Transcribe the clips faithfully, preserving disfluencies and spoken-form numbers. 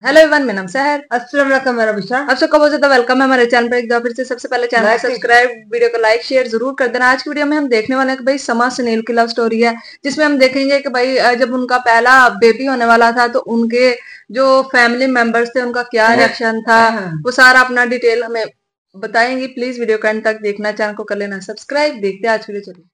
Hello everyone, मेरा नाम सहर। अस्सलाम वालेकुम, मेरा विशाल। आप सबका बहुत ज्यादा वेलकम है हमारे चैनल पर एक बार फिर से। सबसे पहले चैनल को सब्सक्राइब, वीडियो को लाइक शेयर जरूर कर देना। आज की वीडियो में हम देखने वाले हैं कि भाई समा सुनील की लव स्टोरी है, जिसमें हम देखेंगे कि भाई जब उनका पहला बेबी होने वाला था तो उनके जो फैमिली मेंबर्स थे उनका क्या रिएक्शन था, वो सारा अपना डिटेल हमें बताएंगे। प्लीज वीडियो को एंड तक देखना, चैनल को कर लेना सब्सक्राइब। देखते हैं आज वीडियो, चलिए।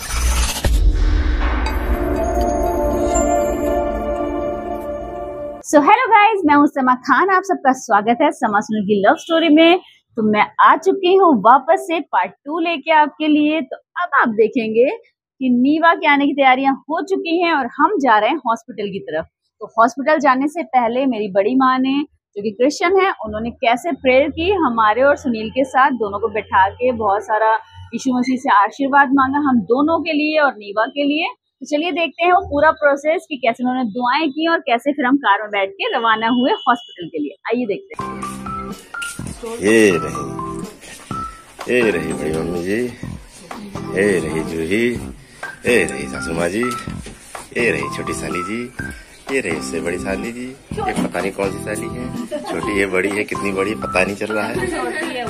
सो हेलो गाइज, मैं हूं समा खान। आप सबका स्वागत है समा सुनील की लव स्टोरी में। तो मैं आ चुकी हूँ वापस से पार्ट टू लेके आपके लिए। तो अब आप देखेंगे कि नीवा के आने की तैयारियां हो चुकी हैं और हम जा रहे हैं हॉस्पिटल की तरफ। तो हॉस्पिटल जाने से पहले मेरी बड़ी माँ ने, जो कि क्रिश्चियन है, उन्होंने कैसे प्रेयर की हमारे और सुनील के साथ, दोनों को बैठा के बहुत सारा यीशु मसीह से आशीर्वाद मांगा हम दोनों के लिए और नीवा के लिए। तो चलिए देखते हैं वो पूरा प्रोसेस कि कैसे उन्होंने दुआएं की और कैसे फिर हम कार में बैठ के रवाना हुए हॉस्पिटल के लिए। आइए देखते हैं। ये रही ये रही बड़ी मम्मी जी, ये रही जूही, ये रही सासू माँ जी, ये रही छोटी साली जी, ये रही इससे बड़ी साली जी। ये पता नहीं कौन सी साली है, छोटी है बड़ी है, कितनी बड़ी पता नहीं चल रहा है।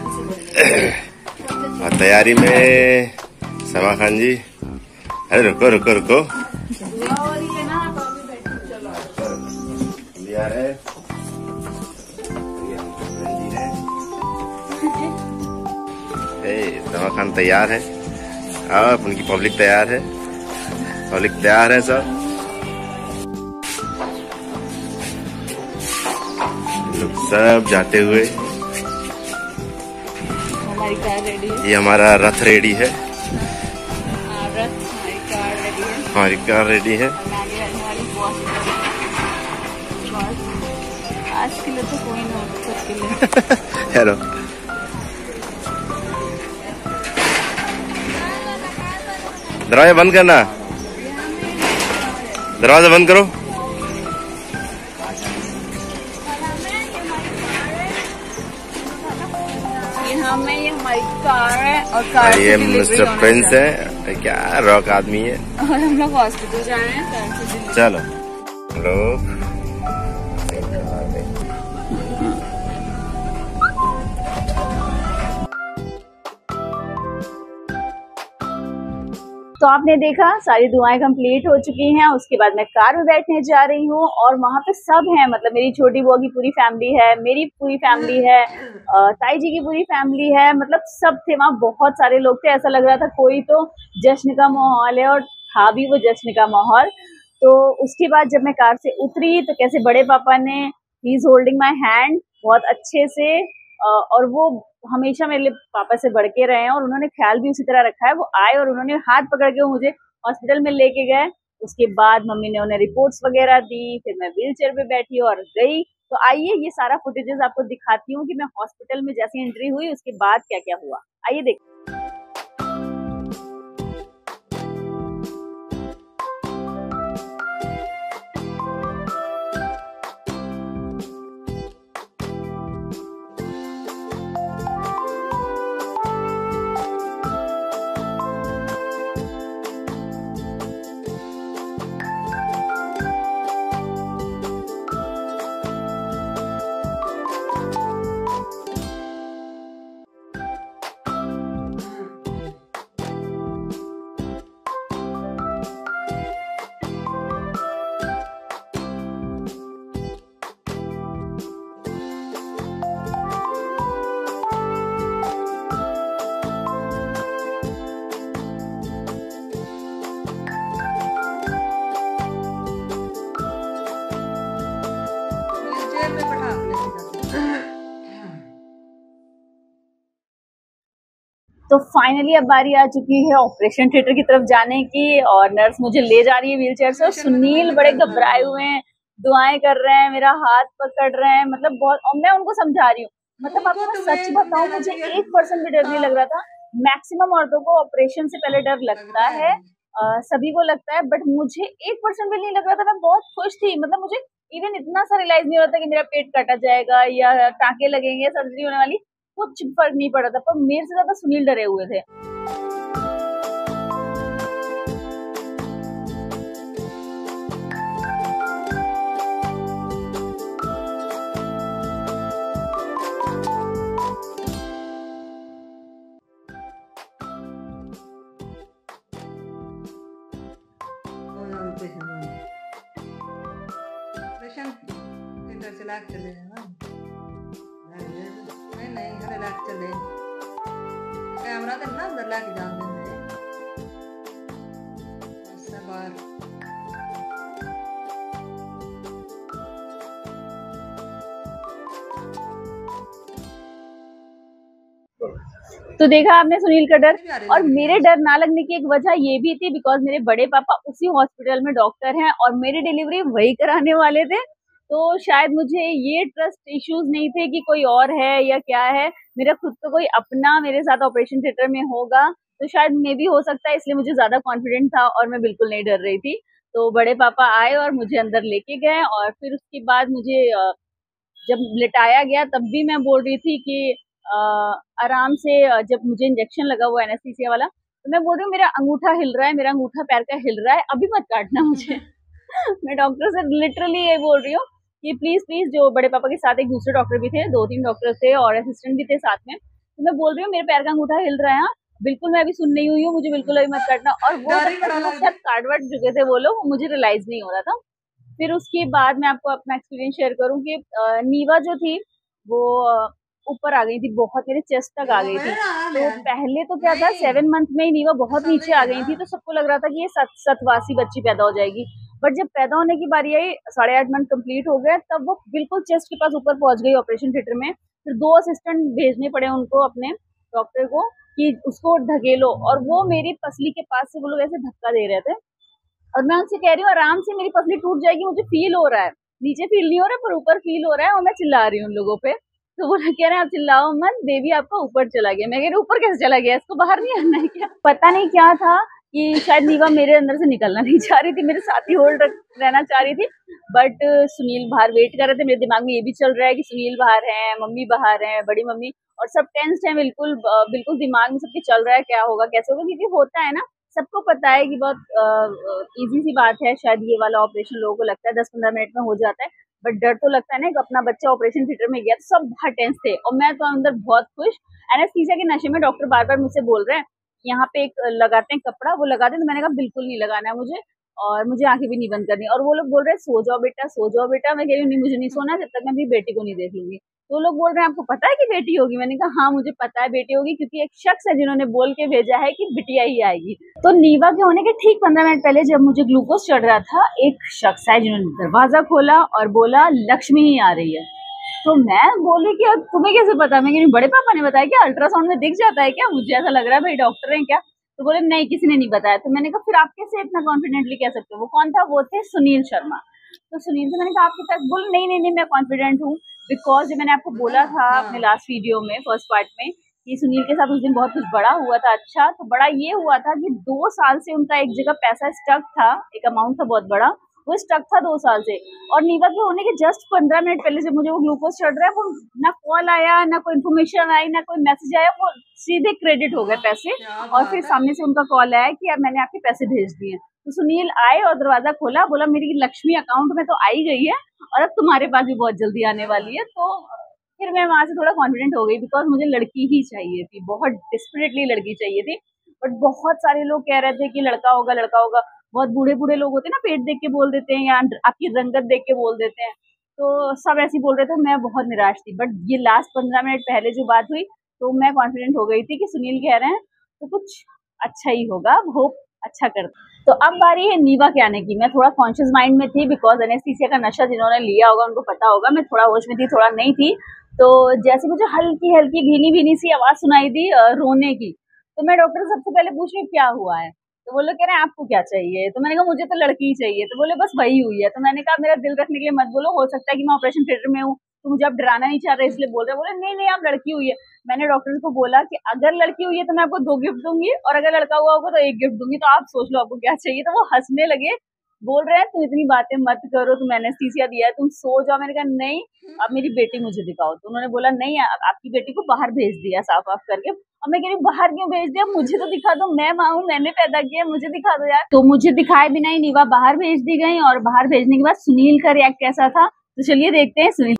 और तैयारी में समा खान जी। अरे रुको रुको रुको समा खान तैयार है, अब उनकी पब्लिक तैयार है, पब्लिक तैयार है सब लोग सब जाते हुए। हमारी कार रेडी है, ये हमारा रथ रेडी है, हमारी कार रेडी है। आज के लिए तो कोई ना हो। हेलो, दरवाजा बंद करना, दरवाजा बंद करो। यहाँ में ये हमारी कार है और कार ये मिस्टर प्रिंस है, क्या रॉक आदमी है। और हम लोग हॉस्पिटल जा रहे हैं कार से। चलो लोग तो आपने देखा सारी दुआएं कंप्लीट हो चुकी हैं। उसके बाद मैं कार में बैठने जा रही हूँ और वहां पे सब हैं, मतलब मेरी छोटी बुआ की पूरी फैमिली है, मेरी पूरी फैमिली है, ताई जी की पूरी फैमिली है, मतलब सब थे वहाँ। बहुत सारे लोग थे, ऐसा लग रहा था कोई तो जश्न का माहौल है, और था भी वो जश्न का माहौल। तो उसके बाद जब मैं कार से उतरी तो कैसे बड़े पापा ने, he is holding my hand बहुत अच्छे से, और वो हमेशा मेरे लिए पापा से बढ़ के रहे हैं और उन्होंने ख्याल भी उसी तरह रखा है। वो आए और उन्होंने हाथ पकड़ के मुझे हॉस्पिटल में लेके गए। उसके बाद मम्मी ने उन्हें रिपोर्ट्स वगैरह दी, फिर मैं व्हील चेयर पे बैठी और गई। तो आइए ये सारा फुटेजेस आपको दिखाती हूँ कि मैं हॉस्पिटल में जैसे एंट्री हुई उसके बाद क्या क्या हुआ। आइए देखते। तो फाइनली अब बारी आ चुकी है ऑपरेशन थिएटर की तरफ जाने की, और नर्स मुझे ले जा रही है व्हील चेयर से। और सुनील बड़े घबराए हुए हैं, दुआएं कर रहे हैं, मेरा हाथ पकड़ रहे हैं, मतलब बहुत। और मैं उनको समझा रही हूँ, मतलब आपको मैं सच बताऊं, मुझे एक परसेंट भी डर नहीं लग रहा था। मैक्सिमम औरतों को ऑपरेशन से पहले डर लगता है, आ, सभी को लगता है, बट मुझे एक परसेंट भी नहीं लग रहा था। मैं बहुत खुश थी, मतलब मुझे इवन इतना सा रियलाइज नहीं होता कि मेरा पेट काटा जाएगा या टाँके लगेंगे, सर्जरी होने वाली, कुछ फर्क नहीं पड़ा था। पर मेरे से ज्यादा सुनील डरे हुए थे। ऑपरेशन ऑपरेशन थिएटर से लाके चले हैं ना, नहीं नहीं घरे लाके चले, कैमरा तो ना अंदर लाके जान देंगे ऐसा बार। तो देखा आपने सुनील का डर, और मेरे डर ना लगने की एक वजह ये भी थी बिकॉज मेरे बड़े पापा उसी हॉस्पिटल में डॉक्टर हैं और मेरी डिलीवरी वही कराने वाले थे, तो शायद मुझे ये ट्रस्ट इश्यूज नहीं थे कि कोई और है या क्या है, मेरा खुद का कोई अपना मेरे साथ ऑपरेशन थिएटर में होगा, तो शायद मे भी हो सकता है, इसलिए मुझे ज्यादा कॉन्फिडेंट था और मैं बिल्कुल नहीं डर रही थी। तो बड़े पापा आए और मुझे अंदर लेके गए, और फिर उसके बाद मुझे जब लिटाया गया तब भी मैं बोल रही थी कि आ, आराम से, जब मुझे इंजेक्शन लगा हुआ एनेस्थीसिया वाला, तो मैं बोल रही हूँ मेरा अंगूठा हिल रहा है, मेरा अंगूठा पैर का हिल रहा है, अभी मत काटना मुझे। मैं डॉक्टर से लिटरली ये बोल रही हूँ कि प्लीज प्लीज, जो बड़े पापा के साथ एक दूसरे डॉक्टर भी थे, दो तीन डॉक्टर थे और असिस्टेंट भी थे साथ में, तो मैं बोल रही हूँ मेरे पैर का अंगूठा हिल रहा है, बिल्कुल मैं अभी सुन नहीं हुई हूँ, मुझे बिल्कुल अभी मत काटना। और वो शायद कार्ड वर्ड चुके थे वो लोग, मुझे रियलाइज नहीं हो रहा था। फिर उसके बाद मैं आपको अपना एक्सपीरियंस शेयर करूँ कि नीवा जो थी वो ऊपर आ गई थी, बहुत मेरे चेस्ट तक आ गई थी। तो पहले तो क्या था, सेवन मंथ में ही नीवा बहुत नीचे आ गई थी, तो सबको लग रहा था कि ये सत सतवासी बच्ची पैदा हो जाएगी, बट जब पैदा होने की बारी आई, साढ़े आठ मंथ कंप्लीट हो गए, तब वो बिल्कुल चेस्ट के पास ऊपर पहुंच गई ऑपरेशन थिएटर में। फिर दो असिस्टेंट भेजने पड़े उनको, अपने डॉक्टर को, कि उसको ढकेलो, और वो मेरी पसली के पास से वो लोग ऐसे धक्का दे रहे थे, और मैं उनसे कह रही हूँ आराम से मेरी पसली टूट जाएगी, मुझे फील हो रहा है, नीचे फील नहीं हो रहा पर ऊपर फील हो रहा है, और मैं चिल्ला रही हूँ उन लोगों पे। तो वो कह रहे हैं आप चिल्लाओ मत, बेबी आपका ऊपर चला गया। मैं कह रही ऊपर कैसे चला गया, इसको बाहर नहीं आना है क्या? पता नहीं क्या था कि शायद नीवा मेरे अंदर से निकलना नहीं चाह रही थी, मेरे साथ ही होल्ड रहना चाह रही थी, बट सुनील बाहर वेट कर रहे थे। मेरे दिमाग में ये भी चल रहा है कि सुनील बाहर है, मम्मी बाहर है, बड़ी मम्मी, और सब टेंस है, बिल्कुल बिल्कुल दिमाग में सबके चल रहा है क्या होगा कैसे होगा, क्योंकि होता है ना, सबको पता है कि बहुत इजी सी बात है, शायद ये वाला ऑपरेशन लोगों को लगता है दस पंद्रह मिनट में हो जाता है, बट डर तो लगता है ना कि अपना बच्चा ऑपरेशन थिएटर में गया, तो सब बहुत टेंस थे, और मैं तो अंदर बहुत खुश। एनेस्थीसिया के नशे में डॉक्टर बार बार मुझसे बोल रहे हैं यहाँ पे एक लगाते हैं कपड़ा, वो लगाते हैं, तो मैंने कहा बिल्कुल नहीं लगाना है मुझे, और मुझे आंखें भी नहीं बंद करनी, और वो लोग बोल रहे हैं सो जाओ बेटा सो जाओ बेटा, मैं कह रही हूँ नहीं मुझे नहीं सोना जब तक मैं अपनी बेटी को नहीं देख लूंगी। तो लोग बोल रहे हैं आपको पता है कि बेटी होगी, मैंने कहा हाँ मुझे पता है बेटी होगी, क्योंकि एक शख्स है जिन्होंने बोल के भेजा है कि बिटिया ही आएगी। तो नीवा के होने के ठीक पंद्रह मिनट पहले जब मुझे ग्लूकोज चढ़ रहा था, एक शख्स है जिन्होंने दरवाजा खोला और बोला लक्ष्मी ही आ रही है। तो मैं बोली कि अब तुम्हें कैसे पता? मैं कह बड़े पापा ने बताया क्या, अल्ट्रासाउंड में दिख जाता है क्या, मुझे ऐसा लग रहा है भाई डॉक्टर है क्या? तो बोले नहीं किसी ने नहीं बताया। तो मैंने कहा फिर आप कैसे इतना कॉन्फिडेंटली कह सकते हो? वो कौन था? वो थे सुनील शर्मा। तो सुनील से मैंने कहा आपके पास, बोले नहीं नहीं नहीं मैं कॉन्फिडेंट हूँ, बिकॉज जो मैंने आपको बोला था अपने लास्ट वीडियो में फर्स्ट पार्ट में कि सुनील के साथ उस दिन बहुत कुछ बड़ा हुआ था। अच्छा, तो बड़ा ये हुआ था कि दो साल से उनका एक जगह पैसा स्टक था, एक अमाउंट था बहुत बड़ा, वो स्टक था दो साल से, और नीवा के होने के जस्ट पंद्रह मिनट पहले जब मुझे वो ग्लूकोज चढ़ रहा है, वो ना कॉल आया ना कोई इन्फॉर्मेशन आई ना कोई मैसेज आया, वो सीधे क्रेडिट हो गए पैसे, और फिर सामने से उनका कॉल आया कि यार मैंने आपके पैसे भेज दिए। तो सुनील आए और दरवाजा खोला, बोला मेरी लक्ष्मी अकाउंट में तो आई गई है और अब तुम्हारे पास भी बहुत जल्दी आने वाली है। तो फिर मैं वहां से थोड़ा कॉन्फिडेंट हो गई, बिकॉज मुझे लड़की ही चाहिए थी, बहुत डिस्परेटली लड़की चाहिए थी, बट बहुत सारे लोग कह रहे थे कि लड़का होगा लड़का होगा। बहुत बूढ़े बूढ़े लोग होते हैं ना, पेट देख के बोल देते हैं या आपकी रंगत देख के बोल देते हैं, तो सब ऐसे बोल रहे थे। मैं बहुत निराश थी, बट ये लास्ट पंद्रह मिनट पहले जो बात हुई तो मैं कॉन्फिडेंट हो गई थी कि सुनील कह रहे हैं तो कुछ अच्छा ही होगा, होप अच्छा करता। तो अब बारी है नीवा के आने की। मैं थोड़ा कॉन्शियस माइंड में थी, बिकॉज एनेस्थीसिया का नशा जिन्होंने लिया होगा उनको पता होगा, मैं थोड़ा होश में थी थोड़ा नहीं थी। तो जैसे मुझे हल्की हल्की भीनी भीनी सी आवाज सुनाई दी रोने की, तो मैं डॉक्टर से सबसे पहले पूछ रही क्या हुआ है, तो वो लोग कह रहे हैं आपको क्या चाहिए? तो मैंने कहा मुझे तो लड़की ही चाहिए। तो बोले बस वही हुई है। तो मैंने कहा मेरा दिल रखने के लिए मत बोलो, हो सकता है कि मैं ऑपरेशन थिएटर में हूँ, तो मुझे आप डराना नहीं चाह रहे इसलिए बोल रहे। बोले नहीं नहीं आप लड़की हुई है। मैंने डॉक्टर को बोला कि अगर लड़की हुई है तो मैं आपको दो गिफ्ट दूंगी, और अगर लड़का हुआ होगा तो एक गिफ्ट दूंगी, तो आप सोच लो आपको क्या चाहिए। तो वो हंसने लगे, बोल रहे हैं तुम इतनी बातें मत करो, तुम एनेस्थीसिया दिया है, तुम सो जाओ। मैंने कहा नहीं अब मेरी बेटी मुझे दिखाओ। तो उन्होंने बोला नहीं आपकी बेटी को बाहर भेज दिया साफ साफ करके। और मैं कह रही बाहर क्यों भेज दिया, मुझे तो दिखा दो, मैं माँ हूँ, मैंने पैदा किया, मुझे दिखा दो यार। तो मुझे दिखाए बिना ही नीवा बाहर भेज दी गई, और बाहर भेजने के बाद सुनील का रिएक्ट कैसा था तो चलिए देखते हैं। सुनील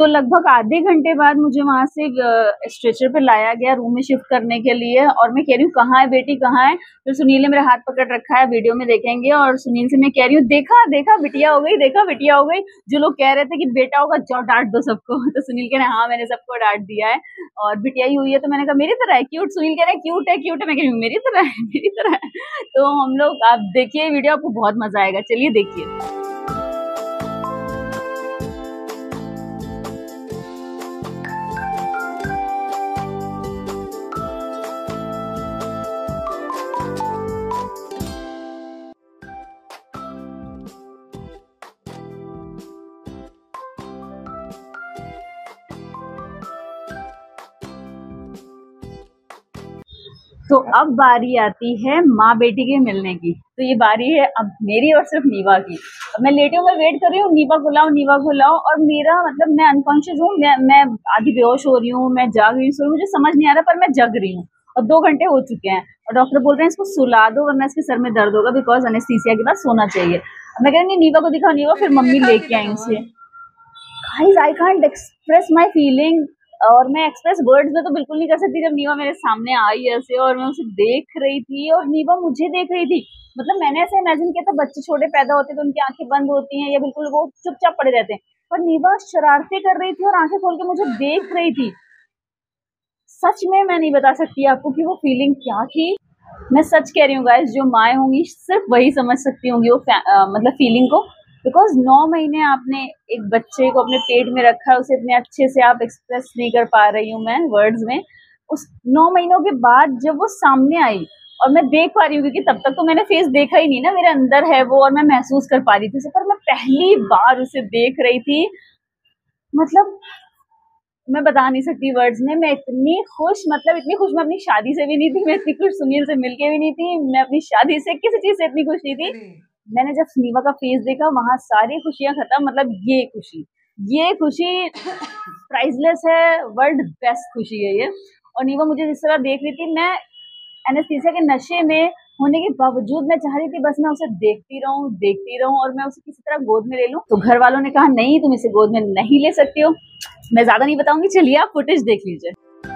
तो लगभग आधे घंटे बाद मुझे वहां से स्ट्रेचर पे लाया गया रूम में शिफ्ट करने के लिए, और मैं कह रही हूँ कहाँ है बेटी कहाँ है। फिर सुनील ने मेरा हाथ पकड़ रखा है, वीडियो में देखेंगे, और सुनील से मैं कह रही हूँ देखा देखा बिटिया हो गई, देखा बिटिया हो गई। जो लोग कह रहे थे कि बेटा होगा जाओ डांट दो सबको, तो सुनील कह रहे हैं हाँ मैंने सबको डांट दिया है और बिटिया ही हुई है। तो मैंने कहा मेरी तरह है क्यूट। सुनील कह रहे हैं क्यूट है क्यूट है, मैं कह रही हूँ मेरी तरह है मेरी तरह है। तो हम लोग, आप देखिए वीडियो, आपको बहुत मजा आएगा, चलिए देखिए। तो अब बारी आती है माँ बेटी के मिलने की। तो ये बारी है अब मेरी और सिर्फ नीवा की। अब मैं लेटी हूँ, मैं वेट कर रही हूँ नीवा को लाओ नीवा को लाओ, और मेरा मतलब मैं अनकॉन्शियस हूँ, मैं, मैं आधी बेहोश हो रही हूँ, मैं जाग रही हूँ, मुझे समझ नहीं आ रहा पर मैं जग रही हूँ। और दो घंटे हो चुके हैं और डॉक्टर बोल रहे हैं इसको सुला दो वरना इसके सर में दर्द होगा, बिकॉज एनेस्थीसिया के बाद सोना चाहिए। अब मैं कह रही नीवा को दिखाओ नीवा, फिर मम्मी लेके आई उसे। Guys I can't express my feeling, और मैं एक्सप्रेस वर्ड्स में तो बिल्कुल नहीं कर सकती। जब नीवा मेरे सामने आई ऐसे और मैं उसे देख रही थी और नीवा मुझे देख रही थी, मतलब मैंने ऐसे इमेजिन किया था बच्चे छोटे पैदा होते तो उनकी आंखें बंद होती हैं या बिल्कुल वो चुपचाप पड़े रहते हैं, पर नीवा शरारतें कर रही थी और आंखें खोल के मुझे देख रही थी। सच में मैं नहीं बता सकती आपको कि वो फीलिंग क्या थी। मैं सच कह रही हूँ गाइस, जो माएँ होंगी सिर्फ वही समझ सकती होंगी वो आ, मतलब फीलिंग को, बिकॉज नौ महीने आपने एक बच्चे को अपने पेट में रखा है, उसे इतने अच्छे से आप एक्सप्रेस नहीं कर पा रही हूँ मैं वर्ड्स में। उस नौ महीनों के बाद जब वो सामने आई और मैं देख पा रही हूँ, क्योंकि तब तक तो मैंने फेस देखा ही नहीं ना, मेरे अंदर है वो और मैं महसूस कर पा रही थी उसे, पर मैं पहली बार उसे देख रही थी। मतलब मैं बता नहीं सकती वर्ड्स में, मैं इतनी खुश, मतलब इतनी खुश मैं अपनी शादी से भी नहीं थी, मैं इतनी खुश सुनील से मिलके भी नहीं थी, मैं अपनी शादी से किसी चीज से इतनी खुश नहीं थी। मैंने जब नीवा का फेस देखा वहां सारी खुशियां खत्म। मतलब ये खुशी ये खुशी प्राइसलेस है, वर्ल्ड बेस्ट खुशी है ये। और नीवा मुझे जिस तरह देख रही थी, मैं एनेस्थीसिया के नशे में होने के बावजूद मैं चाह रही थी बस मैं उसे देखती रहूं देखती रहूं और मैं उसे किसी तरह गोद में ले लूं। तो घर वालों ने कहा नहीं तुम इसे गोद में नहीं ले सकती हो। मैं ज्यादा नहीं बताऊंगी, चलिए आप फुटेज देख लीजिए।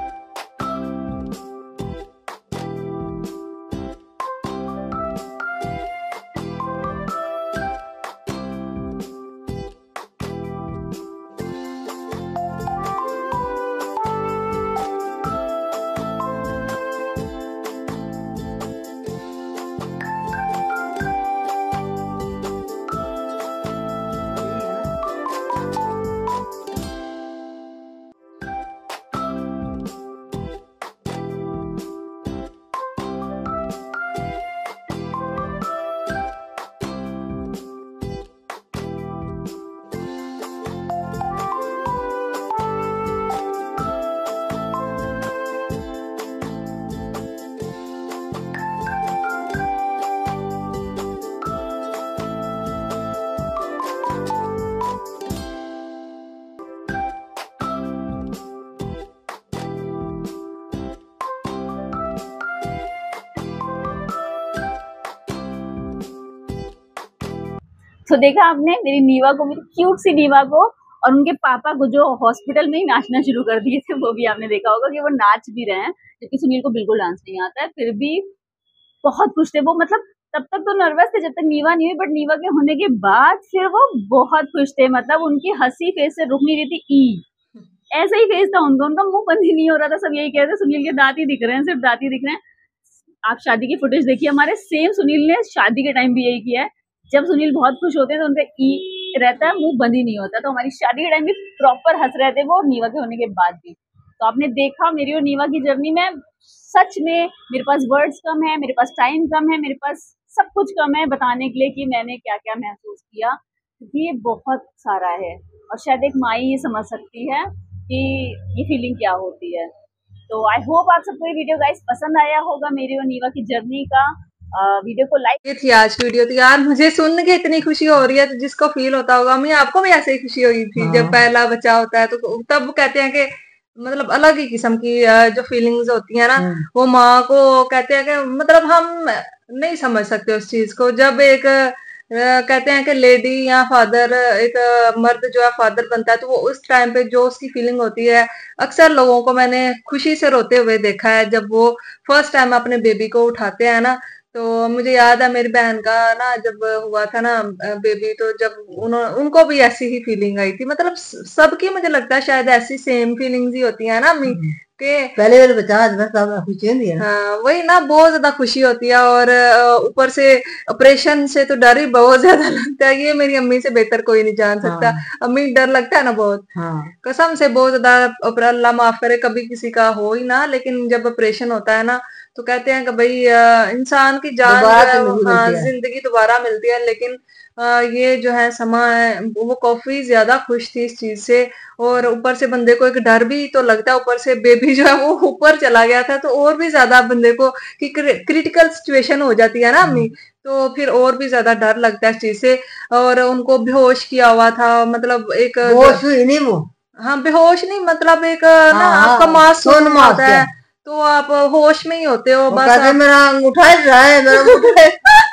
तो देखा आपने मेरी नीवा को, मेरी क्यूट सी नीवा को, और उनके पापा को जो हॉस्पिटल में ही नाचना शुरू कर दिए थे, वो भी आपने देखा होगा कि वो नाच भी रहे हैं, क्योंकि सुनील को बिल्कुल डांस नहीं आता है, फिर भी बहुत खुश थे वो। मतलब तब तक तो नर्वस थे जब तक नीवा नहीं हुई, बट नीवा के होने के बाद फिर वो बहुत खुश थे। मतलब उनकी हंसी फेस से रुक नहीं रही थी, ई ऐसा ही फेस था उनका, उनका मुंह बंद ही नहीं हो रहा था। सब यही कहते सुनील के दांत ही दिख रहे हैं, सिर्फ दांत ही दिख रहे हैं। आप शादी की फुटेज देखिए, हमारे सेम सुनील ने शादी के टाइम भी यही किया है। जब सुनील बहुत खुश होते हैं तो उनका ई रहता है, मुंह बंद ही नहीं होता। तो हमारी शादी के टाइम भी प्रॉपर हंस रहे थे वो, नीवा के होने के बाद भी। तो आपने देखा मेरी और नीवा की जर्नी में, सच में मेरे पास वर्ड्स कम है, मेरे पास टाइम कम है, मेरे पास सब कुछ कम है बताने के लिए कि मैंने क्या क्या महसूस किया, क्योंकि ये बहुत सारा है और शायद एक माँ ही ये समझ सकती है कि ये फीलिंग क्या होती है। तो आई होप आप सबको ये वीडियो गाइस पसंद आया होगा, मेरी और नीवा की जर्नी का। वीडियो को लाइक। ये थी आज की वीडियो। तो यार मुझे सुन के इतनी खुशी हो रही है, तो जिसको फील होता होगा, मैं आपको भी ऐसे ही खुशी हुई थी। हाँ। जब पहला बच्चा होता है तो तब कहते हैं कि मतलब अलग ही किस्म की जो फीलिंग्स होती है ना, वो माँ को कहते हैं कि मतलब हम नहीं समझ सकते उस चीज को। जब एक कहते हैं कि लेडी या फादर, एक मर्द जो है फादर बनता है, तो वो उस टाइम पे जो उसकी फीलिंग होती है, अक्सर लोगों को मैंने खुशी से रोते हुए देखा है जब वो फर्स्ट टाइम अपने बेबी को उठाते हैं ना। तो मुझे याद है मेरी बहन का ना जब हुआ था ना बेबी, तो जब उन्होंने उनको भी ऐसी ही फीलिंग आई थी। मतलब सबकी मुझे लगता है शायद ऐसी सेम फीलिंग्स ही होती है ना अम्मी के पहले वाले बच्चा खुशी होती है। हाँ वही ना, बहुत ज्यादा खुशी होती है। और ऊपर से ऑपरेशन से तो डर ही बहुत ज्यादा लगता है, ये मेरी अम्मी से बेहतर कोई नहीं जान सकता। हाँ। अम्मी डर लगता है ना बहुत। हाँ। कसम से बहुत ज्यादा, अल्लाह माफ करे कभी किसी का हो ही ना, लेकिन जब ऑपरेशन होता है ना तो कहते हैं कि भाई इंसान की जान जो है, हाँ जिंदगी दोबारा मिलती है। लेकिन आ, ये जो है समा है वो काफी ज्यादा खुश थी इस चीज से। और ऊपर से बंदे को एक डर भी तो लगता है, ऊपर से बेबी जो है वो ऊपर चला गया था, तो और भी ज्यादा बंदे को कि क्रिटिकल सिचुएशन हो जाती है ना अम्मी, तो फिर और भी ज्यादा डर लगता है इस चीज से। और उनको बेहोश किया हुआ था, मतलब एक बेहोश हुई नहीं वो, हाँ बेहोश नहीं, मतलब एक ना आपका मासूम होता है तो आप होश में ही होते हो बस। आप... मेरा अंगूठा रहा है मेरा अंगूठा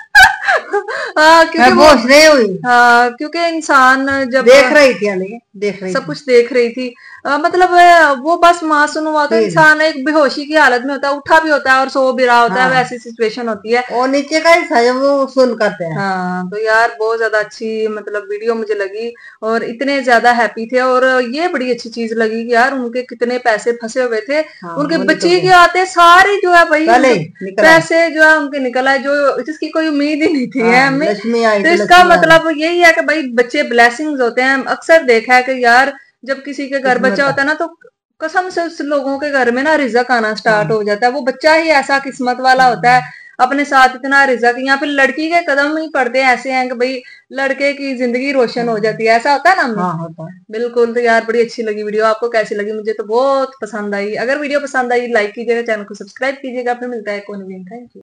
हाँ क्योंकि वो नहीं हुई। हाँ क्योंकि इंसान जब देख रही थी नहीं देख रही सब थी। कुछ देख रही थी। आ, मतलब वो बस मासूम हुआ तो इंसान एक बेहोशी की हालत में होता है, उठा भी होता है और सो भी रहा होता हाँ। है, वैसी सिचुएशन होती है। और नीचे का ही था वो सुन करते हैं। हाँ तो यार बहुत ज्यादा अच्छी मतलब वीडियो मुझे लगी, और इतने ज्यादा हैप्पी थे। और ये बड़ी अच्छी चीज लगी कि यार उनके कितने पैसे फंसे हुए थे। हाँ, उनके बच्चे के आते सारी जो है भाई पैसे जो है उनके निकल आए, जो जिसकी कोई उम्मीद ही नहीं थी। हाँ, है तो इसका मतलब यही है कि भाई बच्चे ब्लेसिंग्स होते हैं। अक्सर देखा है कि यार जब किसी के घर बच्चा होता है ना तो कसम से उस लोगों के घर में ना रिजक आना स्टार्ट हो जाता है। वो बच्चा ही ऐसा किस्मत वाला होता है, अपने साथ इतना रिजक। या फिर लड़की के कदम ही पड़ते हैं ऐसे हैं कि भाई लड़के की जिंदगी रोशन हो जाती है, ऐसा होता है ना। हाँ, होता है बिल्कुल। तो यार बड़ी अच्छी लगी वीडियो, आपको कैसी लगी? मुझे तो बहुत पसंद आई। अगर वीडियो पसंद आई लाइक कीजिएगा, चैनल को सब्सक्राइब कीजिएगा। फिर मिलता है कौन भी। Thank you.